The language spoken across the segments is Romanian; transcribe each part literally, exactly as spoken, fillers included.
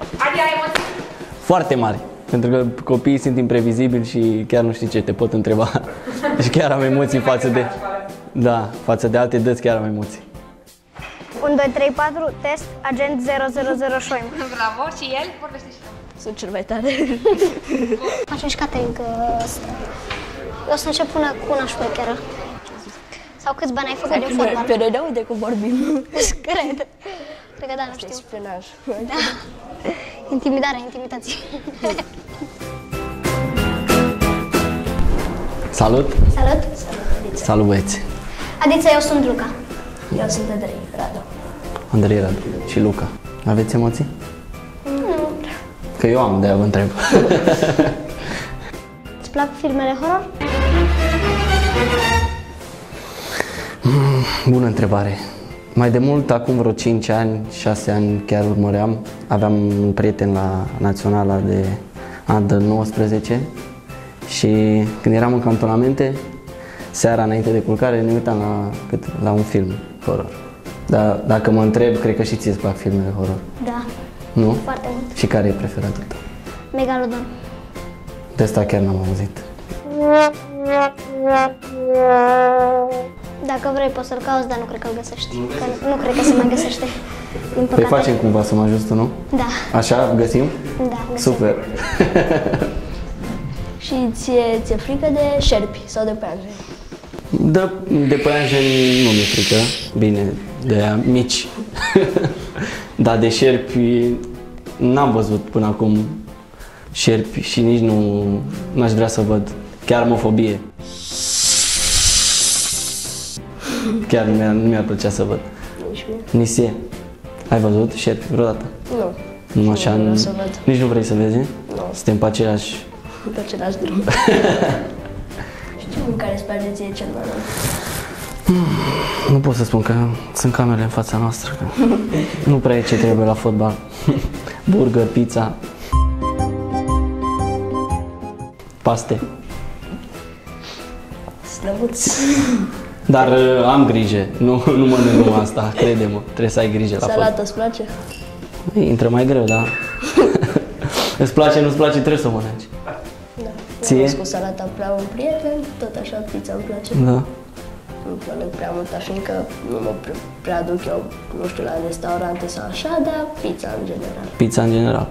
Adi, ai emoții? Foarte mari. Pentru că copiii sunt imprevizibili și chiar nu știi ce te pot întreba. Deci chiar am emoții față de... Da, față de alte dăți chiar am emoții. unu, doi, trei, patru, test, agent zero zero zero Șoim. Bravo, și el? Vorbește și tu. Sunt cel mai tare. Facem și catering. Eu o să încep până cu una șmecheră. Sau câți bani ai făcut din fotbal? Pe noi ne aude cum vorbim. Cred. Cred că da, nu știu. Spionaj. Da. Intimidare, intimidație. Salut! Salut! Salut, băieți! Adiță, eu sunt Luca. Eu sunt Andrei, Radu. Andrei, Radu și Luca. Aveți emoții? Nu. Că eu am, de-aia vă întreb. Îți plac filmele horror? Bună întrebare. Mai de mult, acum vreo cinci ani, șase ani chiar urmăream. Aveam un prieten la Naționala de Under nouăsprezece și când eram în cantonamente, seara înainte de culcare ne uitam la, la un film horror. Dar dacă mă întreb, cred că și ție îți plac filmele horror. Da. Nu? Foarte mult. Și care e preferatul tău? Megalodon. De asta chiar n-am auzit. Dacă vrei poți să-l cauți, dar nu cred că îl găsești. Că nu cred că se mai găsește. Din Păi păcate. facem cumva să mă ajut tu, nu? Da. Așa, găsim? Da, găsim. Super! Și ție, ție frică de șerpi sau de păianjeni? De, de păianjeni nu mi-e frică, bine, de aia mici. Dar de șerpi n-am văzut până acum șerpi și nici nu n-aș vrea să văd. Chiar am o fobie. Chiar nu mi-ar, nu mi-ar plăcea să văd. Nici mie. Nisie, ai văzut șerpi vreodată? Nu. Nu așa, nu vreau să văd. nici nu vrei să vezi? Nu. Suntem pe aceeași... Pe același drum. Știu în care îți place ție cel mai mult. Nu pot să spun că sunt camerele în fața noastră. Că nu prea e ce trebuie la fotbal. Burger, pizza. Paste. Slăbuț. Dar uh, am grijă, nu, nu mănânc numai asta, crede-mă, trebuie să ai grijă la fotbal. Salata îți place? Intră mai greu, da? Îți place, nu-ți place, trebuie să o mănânci. Da. Ție? Cu salata prea un prieten, tot așa pizza îmi place. Da. Nu mănânc prea mult așa, încă nu mă pre- prea duc eu, nu știu, la restaurante sau așa, dar pizza în general. Pizza în general.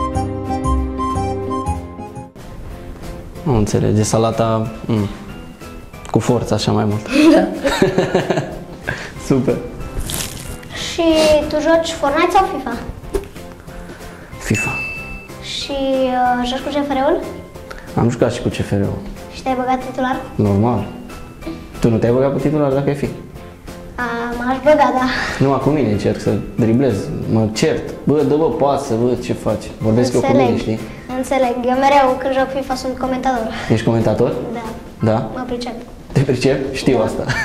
Nu înțelege, salata mm, cu forță așa mai mult. Da. Super. Și tu joci Fortnite sau FIFA? FIFA. Și uh, joci cu C F R-ul? Am jucat și cu C F R-ul. Și te-ai băgat titular? Normal. Tu nu te-ai băgat pe titular dacă e fi? A, m-aș băga, da. Numai cu mine încerc să driblez, mă cert. Bă, dă-bă pasă, bă, ce faci? Vorbesc eu cu mine, știi? Înțeleg. Eu mereu când joc FIFA sunt comentator. Ești comentator? Da. Da? Mă pricep. Te pricep? Știu Da. asta.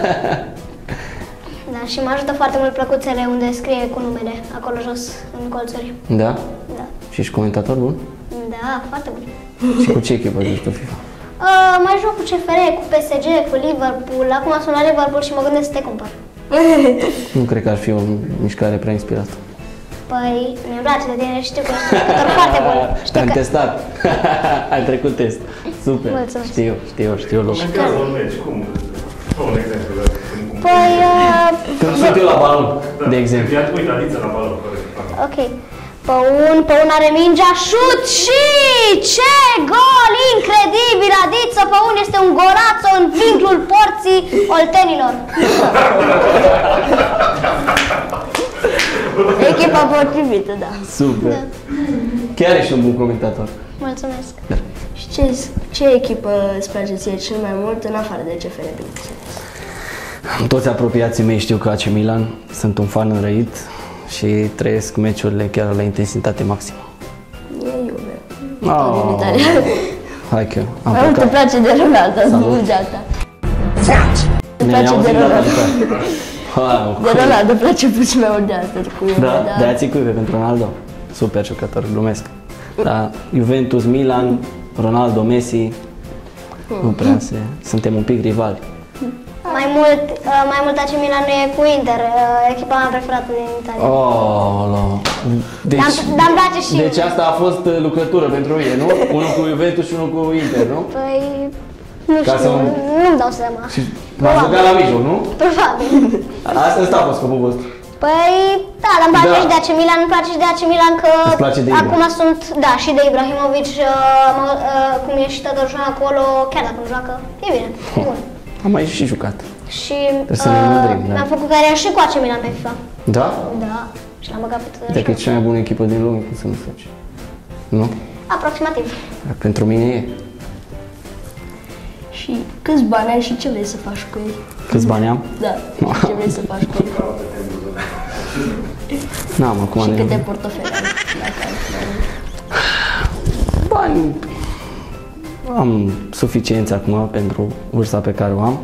Da, și mă ajută foarte mult plăcuțele unde scrie cu numele, acolo jos, în colțuri. Da? Da. Și ești comentator bun? Da, foarte bun. Și cu ce echipă joci pe FIFA? Uh, mai joc cu C F R, cu P S G, cu Liverpool. Acum sunt la Liverpool și mă gândesc să te cumpăr. Nu cred că ar fi o mișcare prea inspirată. Păi, mi-e place de tine, știu că ești un jucător foarte bun. Știu Te-am că... testat. Ai trecut test. Super. Mulțumesc. Știu, știu, știu loc. Comentează un meci, cum? Fă un exemplu. Cum Păi, uh, Când sunt eu la balon, de exemplu. Ia uite, Adiță la balon, corect. ok. Păun, Păun are mingea, șut și ce gol incredibil! Adiță Păun este un golațo în vinclul porții oltenilor. Echipa potrivită, da. Super. Da. Chiar ești un bun comentator. Mulțumesc. Și ce, ce echipă îți place ție cel mai mult în afară de C F R, bineînțeles? Toți apropiații mei știu că A C Milan, sunt un fan înrăit și trăiesc meciurile chiar la intensitate maximă. E Juve. Oh. Din Italia. Hai că am Mai mult îmi plecat. place de Ronaldo, nu de asta. Îmi Ne-ai place de auzit, Ronaldo. da? Wow. De Ronaldo îmi place puțin mai mult de asta, cu Juve, Da? dar... De-aia ții cuive pentru Ronaldo? Super jucător, glumesc. Da, Juventus, Milan, Ronaldo, Messi, nu prea se... Suntem un pic rivali. A, Mai mult, uh, mai mult A C Milan nu e cu Inter, uh, echipa mea preferată din Italia. Oh, deci, Dar dar îmi place și deci asta a fost uh, lucrătură pentru mine, nu? Unul cu Juventus și unul cu Inter, nu? Păi, nu Ca știu, să- nu-mi dau seama. Și m-ați băgat la mijloc, nu? Probabil. Asta asta a fost scopul vostru. Păi, da, dar îmi place Da. și de A C Milan, îmi place și de A C Milan că Îți place de acum Ibra. sunt, da, și de Ibrahimovic, uh, mă- uh, cum e și tatăl joacă acolo, chiar dacă nu joacă, e bine, e bun. Am mai și jucat. Și Trebuie să ne mândrim, da. mi-am făcut cariera și cu A C Milan pe FIFA. Da? Da, și l-am băgat pe tătă Dacă e cea mai bună echipă din lume, cum să nu faci? Nu? aproximativ. Pentru mine e. Și câți bani ai și ce vrei să faci cu ei? Câți bani am? Da, și ce vrei să faci cu ei? N-am acum. Și ne- câte portofele ai? Dacă ai mai mult. Bani. Am suficiență acum pentru vârsta pe care o am.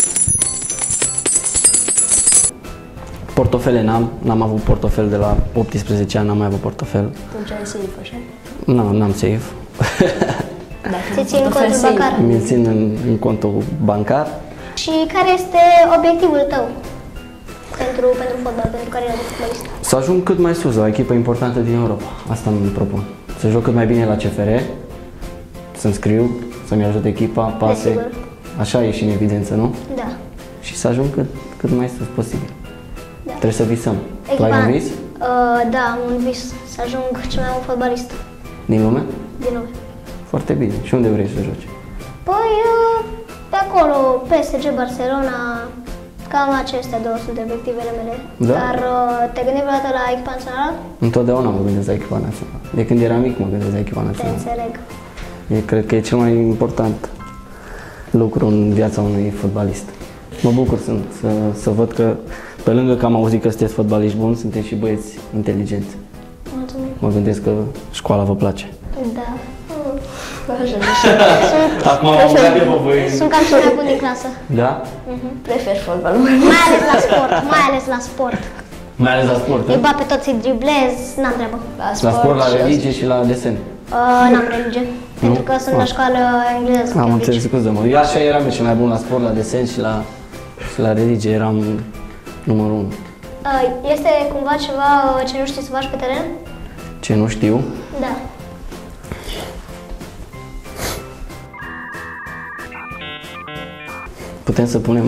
Portofele n-am, n-am avut portofel de la optsprezece ani, n-am mai avut portofel. Atunci ai safe, așa? Nu, n-am safe. Dacă Ți țin portofel contul safe, bancar. Mi-l țin în, în contul bancar. Și care este obiectivul tău pentru, pentru fotbal, pentru cariera de fotbalist? Să ajung cât mai sus, la o echipă importantă din Europa. Asta îmi propun. Să joc cât mai bine la C F R, să-mi scriu, să-mi ajut echipa, pase. Desigur. Așa e și în evidență, nu? Da. Și să ajung cât, cât mai sus posibil. Da. Trebuie să visăm. Tu ai Echipa- un vis Uh, da, am un vis să ajung cel mai bun fotbalist din lume? din lume. Foarte bine. Și unde vrei să joci? Păi, uh, pe acolo, P S G, Barcelona, cam acestea două sunt obiectivele mele. Da. Dar uh, te gândi vreodată la echipa națională? Întotdeauna mă gândesc la echipa națională. De când eram mic mă gândesc la echipa Te națională. înțeleg. E, cred că e cel mai important lucru în viața unui fotbalist. Mă bucur să, să, să văd că, pe lângă că am auzit că sunteți fotbaliști buni, sunteți și băieți inteligenți. Mulțumim. Mă gândesc că școala vă place. Da. Așa, Acum am auzit de voi. Sunt cam cel mai bun din clasă. Da? prefer fotbalul. Mai ales la sport, mai ales la sport. Mai ales la sport, Îi da? bat pe toți, îi driblez, n-am treabă. La sport, la și religie și la desen. Uh, n-am religie, pentru că sunt la Ah. școală engleză. Am Cambridge. înțeles, scuză-mă. Eu așa eram și mai bun la sport, la desen și la, și la religie. Eram numărul unu. Uh, Este cumva ceva uh, ce nu știi să faci pe teren? Ce nu știu? Da. Putem să punem...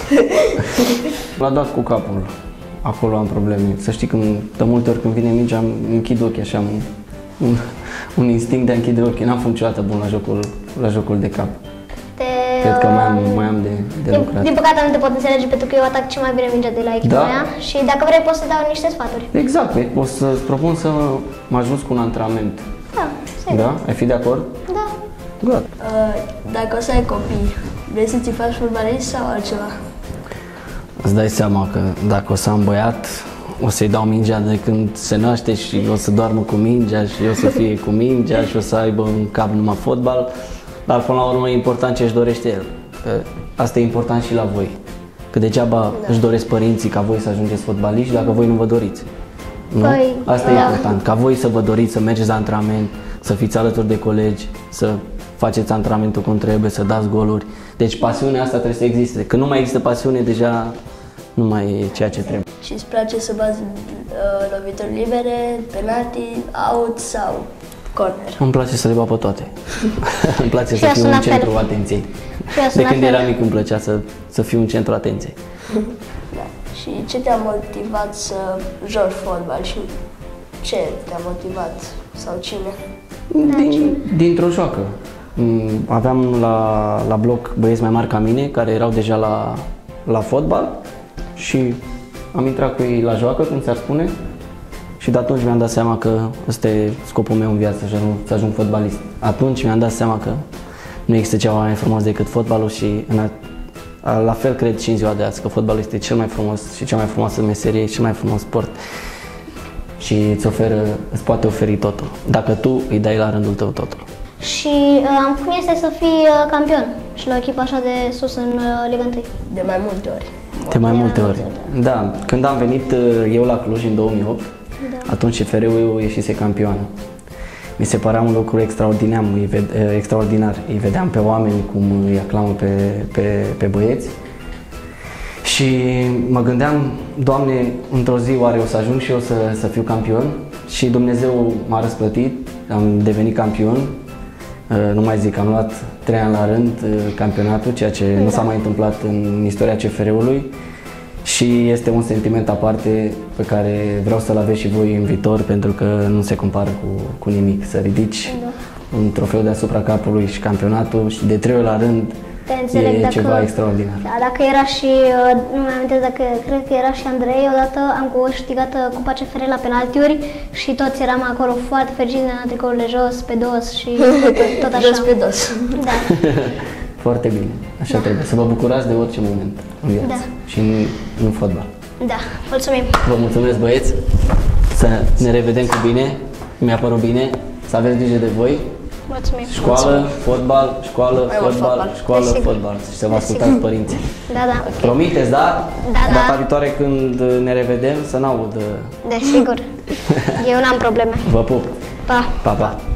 L-a dat cu capul. Acolo am probleme. Să știi că de multe ori când vine mingea, îmi închid ochii așa, am un, un, un instinct de a închide ochii. N-am fost niciodată bun la jocul, la jocul de cap. Te, Cred că mai am, uh, mai am de, de din, lucrat. din păcate nu te pot înțelege pentru că eu atac cel mai bine mingea de la echipa Da? mea și dacă vrei pot să dau niște sfaturi. Exact, o să-ți propun să mă ajuți cu un antrenament. Da, sigur. Da? Ai fi de acord? Da. Gata. Uh, dacă o să ai copii, vrei să ți faci fotbalist sau altceva? Îți dai seama că dacă o să am băiat, o să-i dau mingea de când se naște și o să doarmă cu mingea și o să fie cu mingea și o să aibă în cap numai fotbal, dar până la urmă e important ce își dorește el. Că asta e important și la voi. Că degeaba da. își doresc părinții ca voi să ajungeți fotbaliști dacă voi nu vă doriți. Nu? Păi, Asta e da. important, ca voi să vă doriți să mergeți la antrenament, să fiți alături de colegi, să faceți antrenamentul cum trebuie, să dați goluri. Deci pasiunea asta trebuie să existe. Când nu mai există pasiune, deja nu mai e ceea ce trebuie. Și îți place să bați uh, lovituri libere, penalti, out sau corner? Îmi place să le bat pe toate. Îmi place Și să eu fiu sunt în la fel. centrul atenției. Și eu sunt De la când fel. eram mic îmi plăcea să, să fiu în centrul atenției. Da. Și ce te-a motivat să joci fotbal și ce te-a motivat sau cine? Din, dintr-o joacă. Mm, Aveam la, la bloc băieți mai mari ca mine, care erau deja la, la fotbal și am intrat cu ei la joacă, cum s-ar spune, și de atunci mi-am dat seama că ăsta e scopul meu în viață, să ajung, să ajung fotbalist. Atunci mi-am dat seama că nu există ceva mai frumos decât fotbalul și în a, la fel cred și în ziua de azi, că fotbalul este cel mai frumos și cea mai frumoasă meserie, cel mai frumos sport și îți oferă, îți poate oferi totul, dacă tu îi dai la rândul tău totul. Și uh, cum este să fii uh, campion și la o echipă așa de sus în uh, Liga unu? De mai multe ori. De mai multe ori. Da, când am venit uh, eu la Cluj în două mii opt, Da. atunci F R-ul ieșise campioană. Mi se părea un lucru extraordinar, îi ved, extraordinar. Îi vedeam pe oameni cum îi aclamă pe, pe, pe băieți Și mă gândeam, Doamne, într-o zi oare o să ajung și eu să, să fiu campion? Și Dumnezeu m-a răsplătit, am devenit campion. Nu mai zic, am luat trei ani la rând campionatul, ceea ce da. nu s-a mai întâmplat în istoria C F R-ului. Și este un sentiment aparte pe care vreau să-l aveți și voi în viitor, pentru că nu se compară cu, cu nimic. Să ridici da. un trofeu deasupra capului și campionatul și de trei ori la rând Te înțeleg, e dacă, ceva extraordinar. Da, dacă era și, nu mai amintesc, dacă cred că era și Andrei, odată am câștigat Cupa C F R la penaltiuri și toți eram acolo foarte fericiți, ne-am tricourile jos, pe dos și tot, tot așa. Jos pe dos. Da. Foarte bine, așa da. trebuie, să vă bucurați de orice moment în viață Da. și în, în fotbal. Da, mulțumim! Vă mulțumesc, băieți, să ne revedem cu bine, mi-a părut bine, să aveți grijă de voi. Mulțumim! Școală, mulțumim. fotbal, școală, Mai fotbal, fotbal. școală, Desigur. fotbal și să vă ascultați părinții. Da, da. Promiteți, da? Da, da. Data viitoare când ne revedem să n-aud. Desigur. Eu n-am probleme. Vă pup. Pa! Pa, pa!